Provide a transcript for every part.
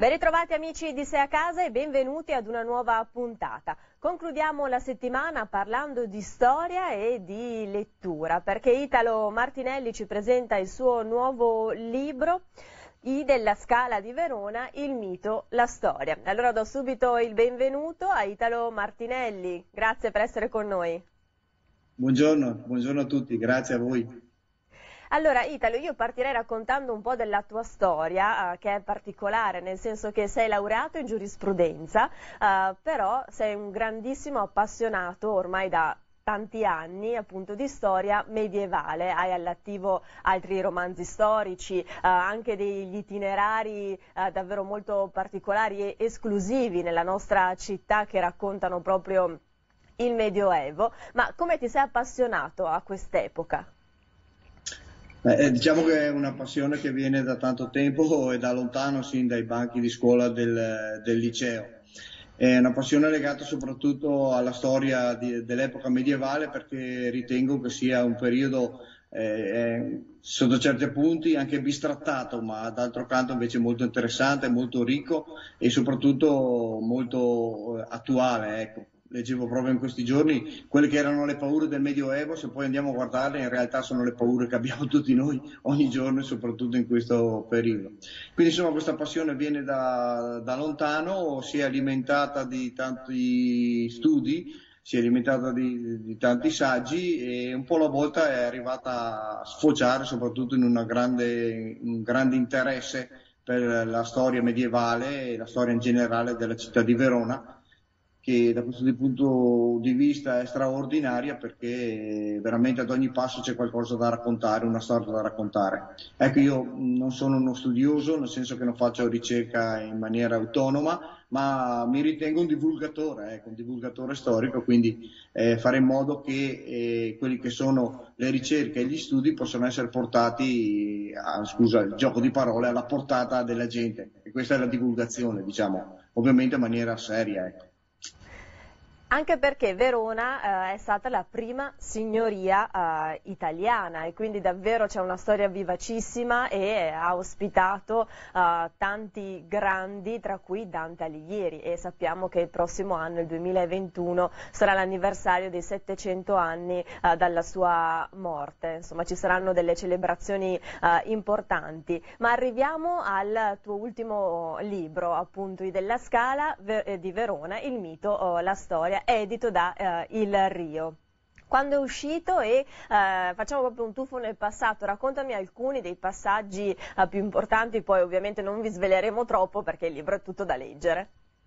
Ben ritrovati amici di Sei a Casa e benvenuti ad una nuova puntata. Concludiamo la settimana parlando di storia e di lettura, perché Italo Martinelli ci presenta il suo nuovo libro, I della Scala di Verona, il mito, la storia. Allora do subito il benvenuto a Italo Martinelli, grazie per essere con noi. Buongiorno a tutti, grazie a voi. Allora, Italo, io partirei raccontando un po' della tua storia, che è particolare, nel senso che sei laureato in giurisprudenza, però sei un grandissimo appassionato ormai da tanti anni appunto di storia medievale. Hai all'attivo altri romanzi storici, anche degli itinerari davvero molto particolari e esclusivi nella nostra città che raccontano proprio il Medioevo. Ma come ti sei appassionato a quest'epoca? Diciamo che è una passione che viene da tanto tempo e da lontano, sin dai banchi di scuola del liceo. È una passione legata soprattutto alla storia dell'epoca medievale, perché ritengo che sia un periodo sotto certi punti anche bistrattato, ma d'altro canto invece molto interessante, molto ricco e soprattutto molto attuale, ecco. Leggevo proprio in questi giorni quelle che erano le paure del Medioevo, se poi andiamo a guardarle in realtà sono le paure che abbiamo tutti noi ogni giorno e soprattutto in questo periodo. Quindi insomma questa passione viene da lontano, si è alimentata di tanti studi, si è alimentata di tanti saggi e un po' alla volta è arrivata a sfociare soprattutto in un grande interesse per la storia medievale e la storia in generale della città di Verona, che da questo punto di vista è straordinaria perché veramente ad ogni passo c'è qualcosa da raccontare, una storia da raccontare. Ecco, io non sono uno studioso, nel senso che non faccio ricerca in maniera autonoma, ma mi ritengo ecco, un divulgatore storico, quindi fare in modo che quelli che sono le ricerche e gli studi possano essere portati, scusa il gioco di parole, alla portata della gente. E questa è la divulgazione, diciamo, ovviamente in maniera seria, ecco. Anche perché Verona è stata la prima signoria italiana e quindi davvero c'è una storia vivacissima e ha ospitato tanti grandi, tra cui Dante Alighieri, e sappiamo che il prossimo anno, il 2021, sarà l'anniversario dei 700 anni dalla sua morte. Insomma, ci saranno delle celebrazioni importanti. Ma arriviamo al tuo ultimo libro, appunto, I della Scala di Verona, il mito, la storia, edito da Il Rio. Quando è uscito e facciamo proprio un tuffo nel passato, raccontami alcuni dei passaggi più importanti, poi ovviamente non vi sveleremo troppo perché il libro è tutto da leggere.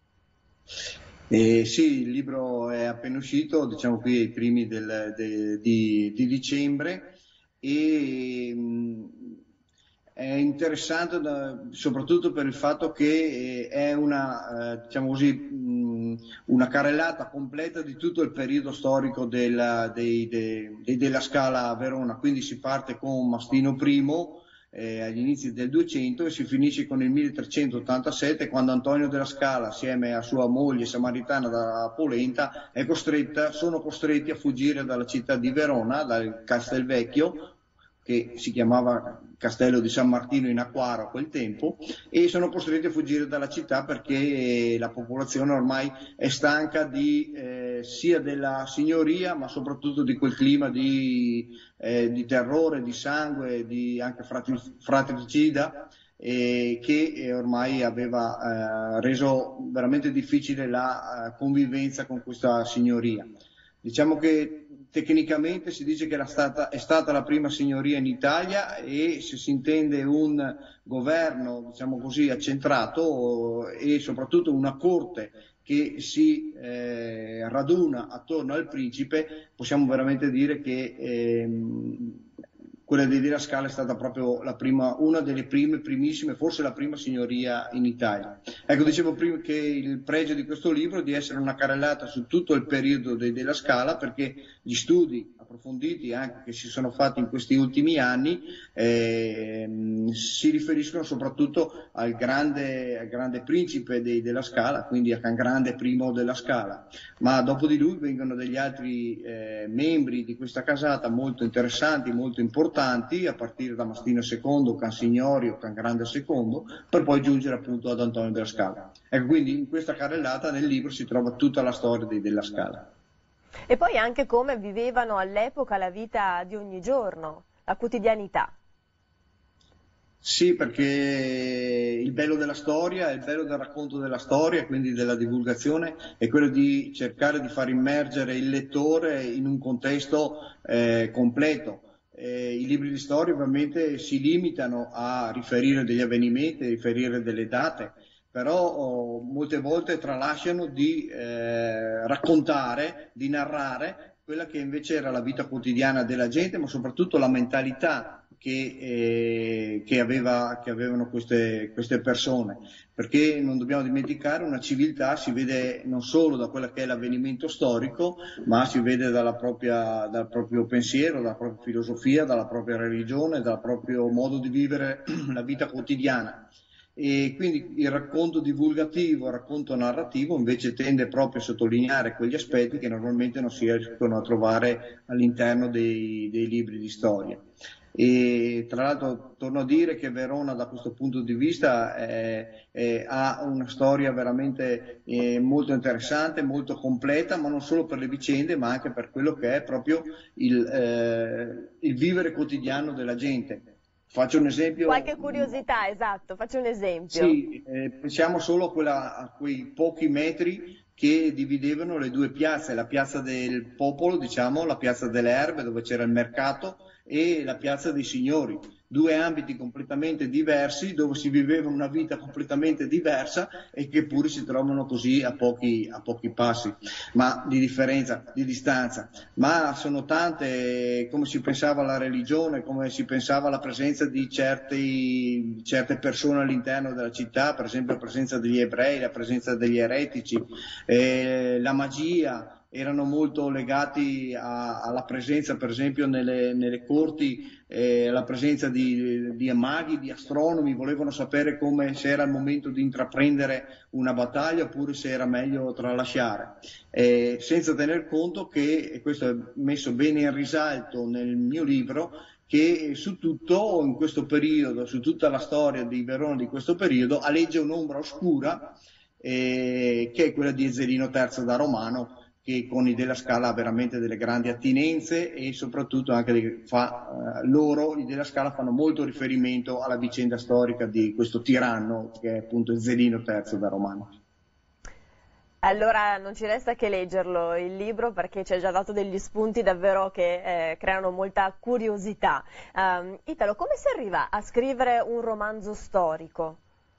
Sì, il libro è appena uscito, diciamo qui ai primi di dicembre e è interessante soprattutto per il fatto che è diciamo così, una carrellata completa di tutto il periodo storico della Scala a Verona, quindi si parte con Mastino I agli inizi del 200 e si finisce con il 1387, quando Antonio della Scala assieme a sua moglie samaritana da Polenta sono costretti a fuggire dalla città di Verona, dal Castelvecchio, che si chiamava Castello di San Martino in Acquaro a quel tempo, e sono costretti a fuggire dalla città perché la popolazione ormai è stanca sia della signoria, ma soprattutto di quel clima di terrore, di sangue, anche fratricida, che ormai aveva reso veramente difficile la convivenza con questa signoria. Diciamo che tecnicamente si dice che è stata la prima signoria in Italia, e se si intende un governo, diciamo così, accentrato e soprattutto una corte che si raduna attorno al principe, possiamo veramente dire che quella di Della Scala è stata proprio una delle primissime, forse la prima signoria in Italia. Ecco, dicevo prima che il pregio di questo libro è di essere una carrellata su tutto il periodo Della Scala, perché gli studi approfonditi anche che si sono fatti in questi ultimi anni si riferiscono soprattutto al grande principe della Scala, quindi a Can Grande I della Scala, ma dopo di lui vengono degli altri membri di questa casata molto interessanti, molto importanti, importanti, a partire da Mastino II, Can Signorio, Can Grande II, per poi giungere appunto ad Antonio della Scala. Ecco, quindi in questa carrellata nel libro si trova tutta la storia dei Della Scala. E poi anche come vivevano all'epoca la vita di ogni giorno, la quotidianità. Sì, perché il bello della storia, il bello del racconto della storia, quindi della divulgazione, è quello di cercare di far immergere il lettore in un contesto completo. I libri di storia ovviamente si limitano a riferire degli avvenimenti, a riferire delle date, però molte volte tralasciano di raccontare, di narrare quella che invece era la vita quotidiana della gente, ma soprattutto la mentalità che avevano queste persone, perché non dobbiamo dimenticare una civiltà si vede non solo da quello che è l'avvenimento storico, ma si vede dal proprio pensiero, dalla propria filosofia, dalla propria religione, dal proprio modo di vivere la vita quotidiana. E quindi il racconto divulgativo, il racconto narrativo invece tende proprio a sottolineare quegli aspetti che normalmente non si riescono a trovare all'interno dei libri di storia. E tra l'altro torno a dire che Verona da questo punto di vista ha una storia veramente molto interessante, molto completa, ma non solo per le vicende, ma anche per quello che è proprio il vivere quotidiano della gente. Faccio un esempio. Qualche curiosità, esatto, faccio un esempio. Sì, pensiamo solo a quei pochi metri che dividevano le due piazze, la piazza del popolo, diciamo, la piazza delle Erbe dove c'era il mercato e la piazza dei signori, due ambiti completamente diversi dove si viveva una vita completamente diversa e che pure si trovano così a pochi passi, ma di differenza, di distanza. Ma sono tante, come si pensava alla religione, come si pensava alla presenza di certe persone all'interno della città, per esempio la presenza degli ebrei, la presenza degli eretici, la magia. Erano molto legati alla presenza, per esempio, nelle corti, la presenza di maghi, di astronomi, volevano sapere se era il momento di intraprendere una battaglia oppure se era meglio tralasciare. Senza tener conto che, e questo è messo bene in risalto nel mio libro, che su tutto in questo periodo, su tutta la storia di Verona di questo periodo, aleggia un'ombra oscura, che è quella di Ezzelino III da Romano, che con i Della Scala ha veramente delle grandi attinenze e soprattutto anche i Della Scala fanno molto riferimento alla vicenda storica di questo tiranno che è appunto Ezzelino III da Romano. Allora non ci resta che leggerlo il libro perché ci ha già dato degli spunti davvero che creano molta curiosità. Italo, come si arriva a scrivere un romanzo storico?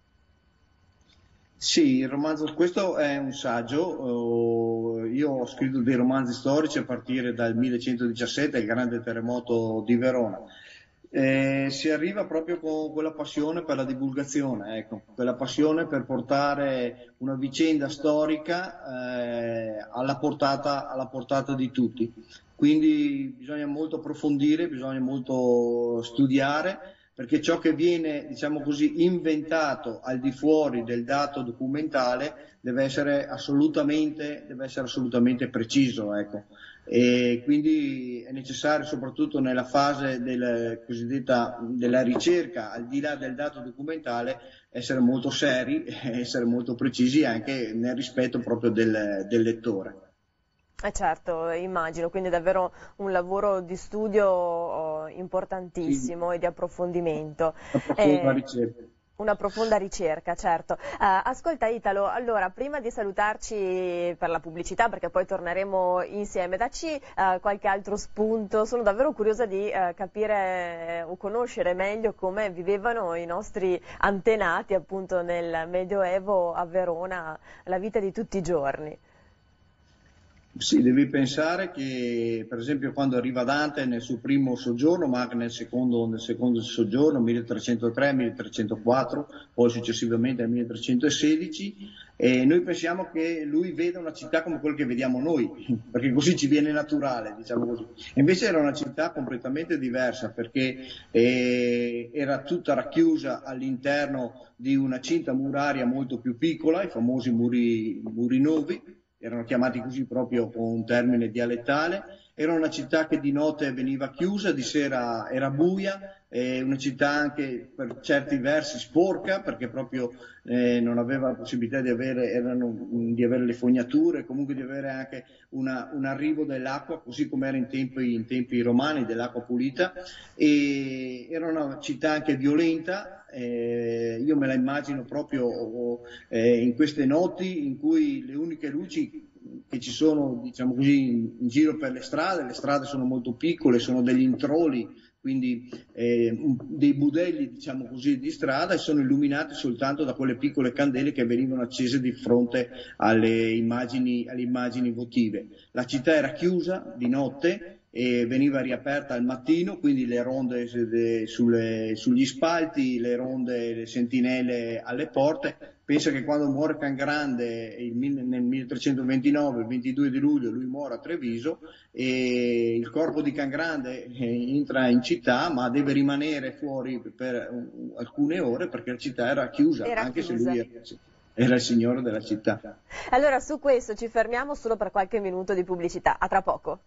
Sì, il romanzo, questo è un saggio, io ho scritto dei romanzi storici a partire dal 1117, il grande terremoto di Verona. Si arriva proprio con quella passione per la divulgazione, ecco, quella passione per portare una vicenda storica alla portata di tutti. Quindi bisogna molto approfondire, bisogna molto studiare, perché ciò che viene, diciamo così, inventato al di fuori del dato documentale deve essere assolutamente preciso, ecco. E quindi è necessario, soprattutto nella fase della ricerca, al di là del dato documentale, essere molto seri, essere molto precisi anche nel rispetto proprio del lettore. Certo, immagino, quindi è davvero un lavoro di studio Sì, importantissimo e di approfondimento. una profonda Eh, ricerca. una profonda ricerca, certo. Ascolta Italo, allora prima di salutarci per la pubblicità, perché poi torneremo insieme, dacci qualche altro spunto. Sono davvero curiosa di capire o conoscere meglio come vivevano i nostri antenati appunto nel Medioevo a Verona, la vita di tutti i giorni. Sì, devi pensare che per esempio quando arriva Dante nel suo primo soggiorno, ma anche nel secondo soggiorno, 1303-1304, poi successivamente nel 1316, e noi pensiamo che lui veda una città come quella che vediamo noi, perché così ci viene naturale, diciamo così. E invece era una città completamente diversa, perché era tutta racchiusa all'interno di una cinta muraria molto più piccola, i famosi muri nuovi, erano chiamati così proprio con un termine dialettale, era una città che di notte veniva chiusa, di sera era buia, una città anche per certi versi sporca, perché proprio non aveva la possibilità di avere le fognature, comunque di avere anche un arrivo dell'acqua, così come era in tempi romani, dell'acqua pulita, e era una città anche violenta. Io me la immagino proprio in queste notti in cui le uniche luci che ci sono, diciamo così, in giro per le strade sono molto piccole, sono degli introli, quindi dei budelli, diciamo così, di strada, e sono illuminati soltanto da quelle piccole candele che venivano accese di fronte alle immagini votive. La città era chiusa di notte e veniva riaperta al mattino, quindi le ronde sugli spalti, le ronde, le sentinelle alle porte. Pensa che quando muore Cangrande nel 1329, il 22 di luglio, lui muore a Treviso, e il corpo di Cangrande entra in città, ma deve rimanere fuori per alcune ore perché la città era chiusa, anche se lui era il signore della città. Allora, su questo ci fermiamo solo per qualche minuto di pubblicità. A tra poco.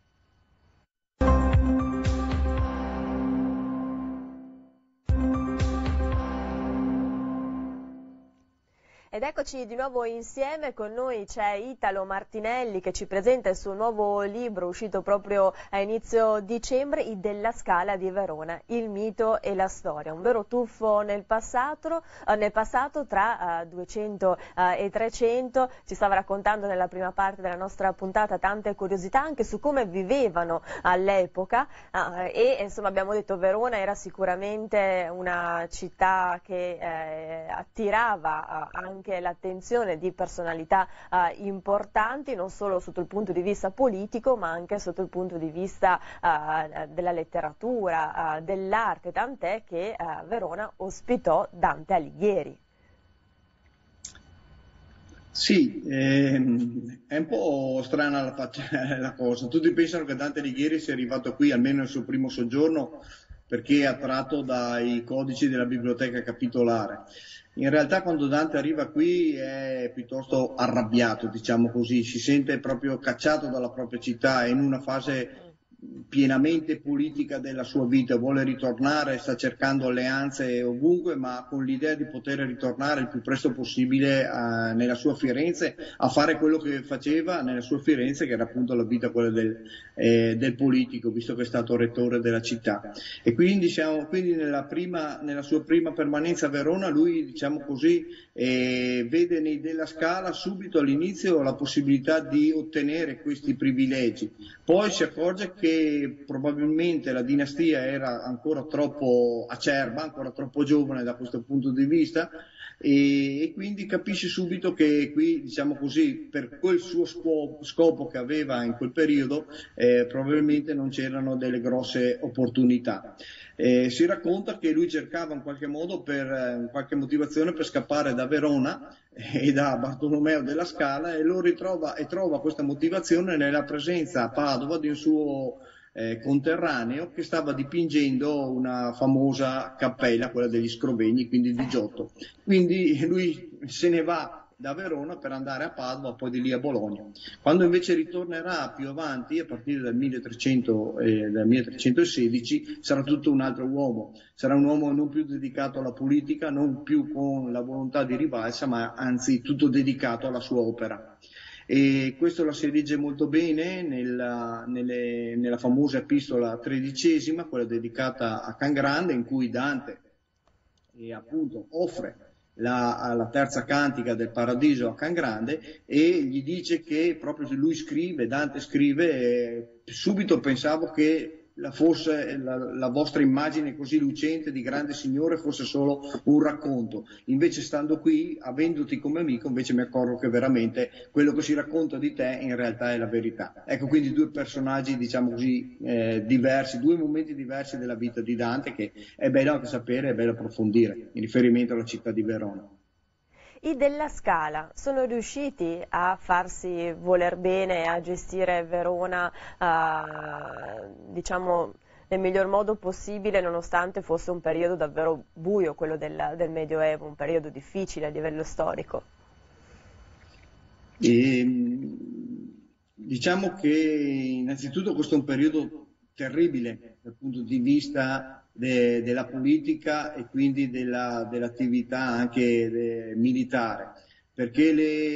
Ed eccoci di nuovo insieme, con noi c'è Italo Martinelli che ci presenta il suo nuovo libro uscito proprio a inizio dicembre, I della Scala di Verona, il mito e la storia. Un vero tuffo nel passato tra 200 e 300. Ci stava raccontando nella prima parte della nostra puntata tante curiosità anche su come vivevano all'epoca e insomma abbiamo detto Verona era sicuramente una città che attirava anche l'attenzione di personalità importanti, non solo sotto il punto di vista politico ma anche sotto il punto di vista della letteratura, dell'arte, tant'è che Verona ospitò Dante Alighieri. Sì, è un po' strana la cosa. Tutti pensano che Dante Alighieri sia arrivato qui, almeno nel suo primo soggiorno, perché è attratto dai codici della biblioteca capitolare. In realtà quando Dante arriva qui è piuttosto arrabbiato, diciamo così, si sente proprio cacciato dalla propria città, è in una fase pienamente politica della sua vita, vuole ritornare, sta cercando alleanze ovunque, ma con l'idea di poter ritornare il più presto possibile nella sua Firenze a fare quello che faceva nella sua Firenze, che era appunto la vita quella del politico, visto che è stato rettore della città. E quindi nella sua prima permanenza a Verona lui, diciamo così, vede nei Della Scala subito all'inizio la possibilità di ottenere questi privilegi. Poi si accorge che probabilmente la dinastia era ancora troppo acerba, ancora troppo giovane da questo punto di vista, e quindi capisce subito che qui, diciamo così, per quel suo scopo che aveva in quel periodo, probabilmente non c'erano delle grosse opportunità. Si racconta che lui cercava in qualche modo, per qualche motivazione, per scappare da Verona e da Bartolomeo della Scala, e lo ritrova e trova questa motivazione nella presenza a Padova di un suo conterraneo che stava dipingendo una famosa cappella, quella degli Scrovegni, quindi di Giotto. Quindi lui se ne va da Verona per andare a Padova, poi di lì a Bologna. Quando invece ritornerà più avanti, a partire dal 1316, sarà tutto un altro uomo, sarà un uomo non più dedicato alla politica, non più con la volontà di rivalsa, ma anzi tutto dedicato alla sua opera. E questo la si legge molto bene nella famosa epistola 13ª, quella dedicata a Cangrande, in cui Dante appunto offre la terza cantica del paradiso a Cangrande e gli dice che proprio se lui scrive, Dante scrive, subito pensavo che la vostra immagine così lucente di grande signore fosse solo un racconto, invece stando qui, avendoti come amico, invece mi accorgo che veramente quello che si racconta di te in realtà è la verità. Ecco, quindi due personaggi, diciamo così, diversi, due momenti diversi della vita di Dante, che è bello anche sapere, è bello approfondire in riferimento alla città di Verona. I Della Scala sono riusciti a farsi voler bene, a gestire Verona, diciamo, nel miglior modo possibile, nonostante fosse un periodo davvero buio, quello del Medioevo, un periodo difficile a livello storico? Diciamo che innanzitutto questo è un periodo terribile dal punto di vista della politica e quindi dell'attività anche militare, perché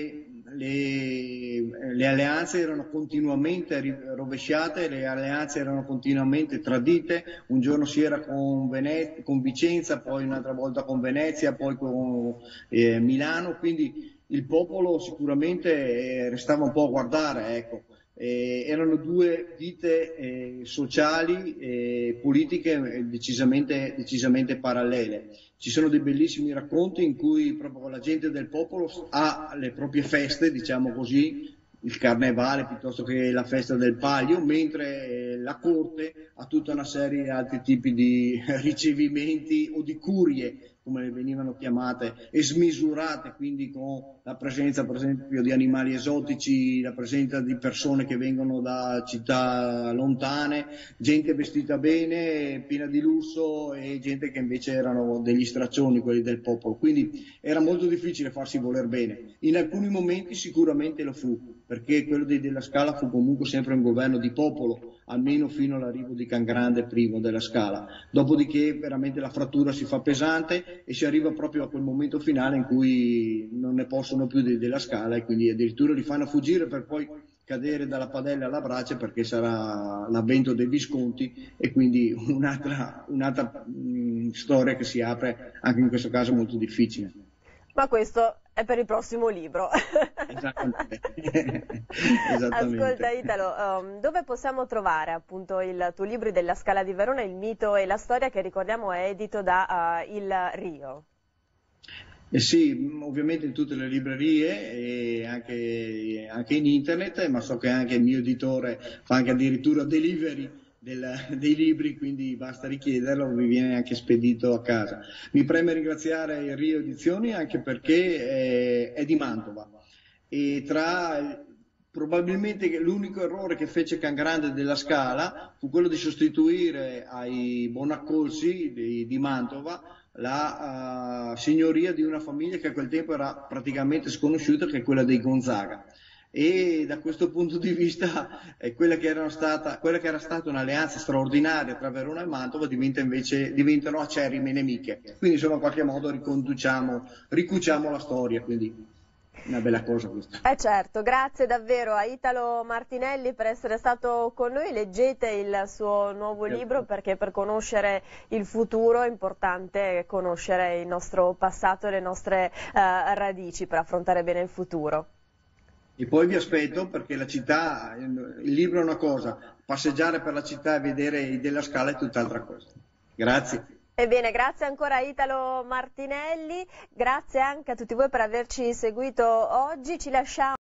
le alleanze erano continuamente rovesciate, le alleanze erano continuamente tradite. Un giorno si era con Vicenza, poi un'altra volta con Venezia, poi con Milano, quindi il popolo sicuramente restava un po' a guardare, ecco. Erano due vite sociali e politiche decisamente parallele. Ci sono dei bellissimi racconti in cui proprio la gente del popolo ha le proprie feste, diciamo così, il carnevale piuttosto che la festa del Palio, mentre la corte ha tutta una serie di altri tipi di ricevimenti o di curie, come le venivano chiamate, e smisurate, quindi con la presenza per esempio di animali esotici, la presenza di persone che vengono da città lontane, gente vestita bene, piena di lusso, e gente che invece erano degli straccioni, quelli del popolo. Quindi era molto difficile farsi voler bene. In alcuni momenti sicuramente lo fu, perché quello della Scala fu comunque sempre un governo di popolo, almeno fino all'arrivo di Cangrande primo della Scala. Dopodiché veramente la frattura si fa pesante e si arriva proprio a quel momento finale in cui non ne possono più della Scala, e quindi addirittura li fanno fuggire per poi cadere dalla padella alla brace, perché sarà l'avvento dei Visconti, e quindi un'altra storia che si apre anche in questo caso molto difficile. Ma questo è per il prossimo libro. Esattamente. Ascolta Esattamente. Italo, dove possiamo trovare appunto il tuo libro della Scala di Verona, il mito e la storia, che ricordiamo è edito da Il Rio? Sì, ovviamente in tutte le librerie e anche in internet, ma so che anche il mio editore fa anche addirittura delivery dei libri, quindi basta richiederlo, vi viene anche spedito a casa. Mi preme ringraziare il Rio Edizioni anche perché è di Mantova, e probabilmente l'unico errore che fece Cangrande della Scala fu quello di sostituire ai Bonaccorsi di Mantova la signoria di una famiglia che a quel tempo era praticamente sconosciuta, che è quella dei Gonzaga. E da questo punto di vista quella che era stata un'alleanza straordinaria tra Verona e Mantova diventano acerrime nemiche. Quindi insomma in qualche modo ricuciamo la storia, quindi una bella cosa questa. Certo, grazie davvero a Italo Martinelli per essere stato con noi. Leggete il suo nuovo libro, perché per conoscere il futuro è importante conoscere il nostro passato e le nostre radici per affrontare bene il futuro. E poi vi aspetto, perché la città, il libro è una cosa, passeggiare per la città e vedere della Scala è tutt'altra cosa. Grazie. Ebbene, grazie ancora a Italo Martinelli, grazie anche a tutti voi per averci seguito oggi. Ci lasciamo